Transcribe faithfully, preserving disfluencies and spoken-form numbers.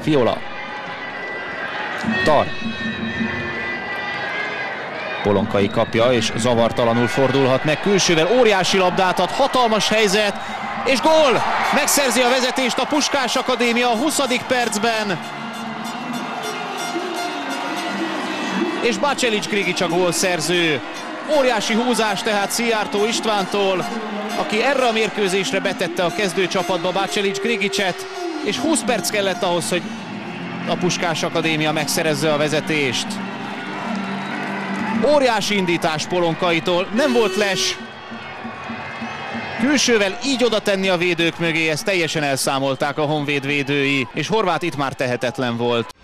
Fiola. Tar. Polonkai kapja, és zavartalanul fordulhat meg külsővel. Óriási labdát ad, hatalmas helyzet, és gól! Megszerzi a vezetést a Puskás Akadémia a huszadik percben. És Bacelic Grigic a gólszerző. Óriási húzás tehát Szijjártó Istvántól, aki erre a mérkőzésre betette a kezdőcsapatba Bacelic Grigicet, és húsz perc kellett ahhoz, hogy a Puskás Akadémia megszerezze a vezetést. Óriási indítás Polonkaitól, nem volt les. Külsővel így oda tenni a védők mögé, ezt teljesen elszámolták a Honvéd védői, és Horváth itt már tehetetlen volt.